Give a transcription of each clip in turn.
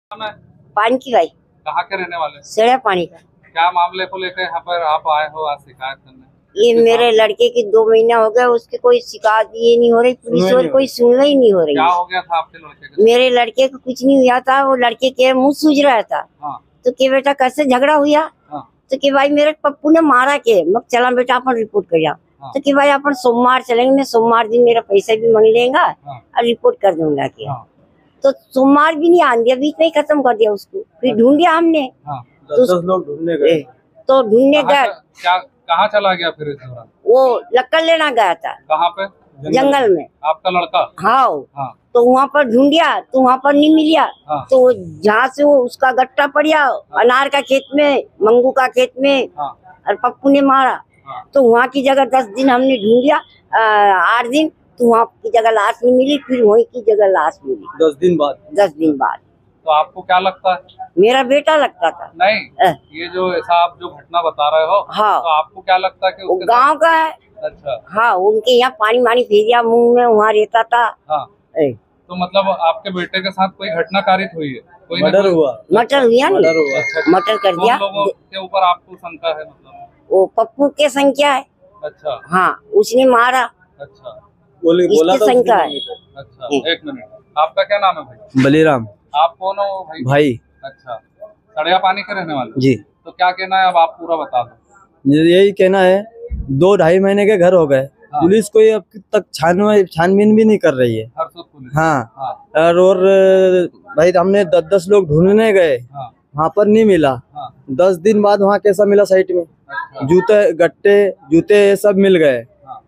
मैं पानी की भाई कहाँ के रहने वाले? सड़ा पानी का। क्या मामले को लेकर यहाँ पर आप आए हो आज शिकायत करने? ये मेरे लड़के की 2 महीना हो गया, उसकी कोई शिकायत ये नहीं हो रही, पुलिस और कोई सुनवाई नहीं हो रही। क्या हो गया था आपके लड़के के? मेरे लड़के को कुछ नहीं हुआ था, वो लड़के के मुंह सूज रहा था। हाँ। तो के बेटा कैसे झगड़ा हुआ? हाँ। तो कि भाई मेरे पप्पू ने मारा के, मग चला बेटा अपन रिपोर्ट कर जाओ। हाँ। तो कि भाई अपन सोमवार चलेंगे, मैं सोमवार दिन मेरा पैसा भी मांग लेगा। हाँ। और रिपोर्ट कर दूंगा कि हाँ। तो सोमवार भी नहीं आन दिया, बीच में ही खत्म कर दिया उसको। फिर ढूंढ दिया हमने। हाँ। तो 10 लोग ढूंढने गए, तो ढूंढने गए। क्या कहाँ चला गया फिर इस दौरान? वो लक्कड़ लेना गया था कहाँ पे? जंगल में। आपका लड़का? हाँ। हाँ। तो वहाँ पर ढूंढिया तो वहाँ पर नहीं मिलिया। हाँ। तो जहाँ से वो उसका गट्टा पड़िया, अनार का खेत में, मंगू का खेत में। हाँ। और पप्पू ने मारा। हाँ। तो वहाँ की जगह 10 दिन हमने ढूंढिया, 8 दिन। तो वहाँ की जगह लाश नहीं मिली, फिर वहीं की जगह लाश मिली 10 दिन बाद। 10 दिन बाद। तो आपको क्या लगता है? मेरा बेटा लगता था। नहीं, ये जो ऐसा आप जो घटना बता रहे हो, हाँ। तो आपको क्या लगता है कि वो उसके गाँव का है। अच्छा। हाँ, उनके यहाँ पानी वानी फेरिया मुंह में, वहाँ रहता था। हाँ। तो मतलब आपके बेटे के साथ कोई घटना कारित हुई है? कोई मर्डर हुआ। मर्डर हुआ मर्डर नहीं, हुआ। मर्डर कर दिया। लोगों के ऊपर आपको शंका है मतलब? वो पप्पू के संख्या है। अच्छा। हाँ, उसने मारा। अच्छा। बोला इसकी था संख्या है। अच्छा, एक मिनट, आपका क्या नाम है भाई? बलिराम आप कौन हो भाई? भाई। अच्छा, सड़िया पानी के रहने वाले? जी। तो क्या कहना है, अब आप पूरा बता दो। यही कहना है, 2-2.5 महीने के घर हो गए। हाँ। पुलिस कोई अब तक छानबीन भी नहीं कर रही है। हरसुद पुलिस? हाँ। हाँ। और भाई हमने 10-10 लोग ढूंढने गए। हाँ। वहाँ पर नहीं मिला। हाँ। 10 दिन बाद वहाँ कैसा मिला साइट में? अच्छा। जूते गट्टे जूते सब मिल गए। हाँ।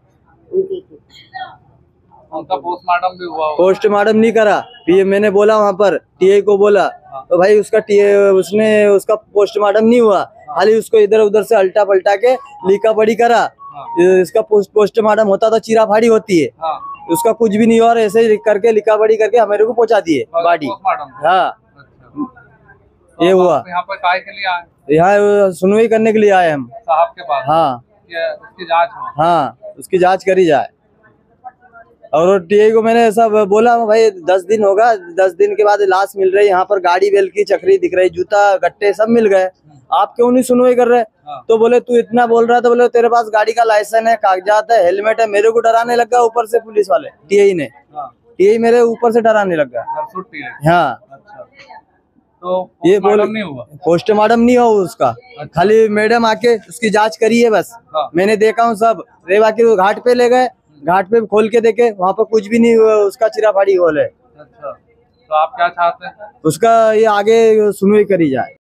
उनका पोस्टमार्टम भी हुआ होगा? पोस्टमार्टम नहीं करा। फिर मैंने बोला वहाँ पर टीए को बोला। हाँ। तो भाई उसका पोस्टमार्टम नहीं हुआ। खाली उसको इधर उधर से अल्टा पलटा के लिखा पढ़ी करा। हाँ। इसका पोस्टमार्टम होता तो चीरा फाड़ी होती है। हाँ। उसका कुछ भी नहीं हुआ और ऐसे ही करके लिखा पढ़ी करके हमारे को पहुंचा दिए गाड़ी। पोस्टमार्टम? हाँ। अच्छा। ये हुआ। यहाँ पर काय के लिए आए? यहाँ सुनवाई करने के लिए आए हम साहब के पास? हाँ। उसकी जांच हो? हाँ, उसकी जांच करी जाए। और टीए को मैंने ऐसा बोला भाई 10 दिन होगा, 10 दिन के बाद लाश मिल रही, यहाँ पर गाड़ी बेल की चक्री दिख रही, जूता गट्टे सब मिल गए, आप क्यों नहीं सुनवाई कर रहे? हाँ। तो बोले तू इतना बोल रहा है, तो बोले तेरे पास गाड़ी का लाइसेंस है, कागजात है, हेलमेट है। मेरे को डराने लग गया ऊपर से पुलिस वाले, टीए ने। हाँ। टीए मेरे ऊपर से डराने लग गया। हरसुद टीए? हाँ। अच्छा। तो ये पोस्टमार्टम नहीं हुआ? पोस्टमार्टम नहीं हुआ उसका। अच्छा। खाली मैडम आके उसकी जांच करी है बस। हाँ। मैंने देखा हूँ सब। रेवा के घाट पे ले गए, घाट पे खोल के देखे, वहाँ पर कुछ भी नहीं हुआ, उसका चिरा फाड़ी होल है। अच्छा, तो आप क्या चाहते हैं? उसका ये आगे सुनवाई करी जाए।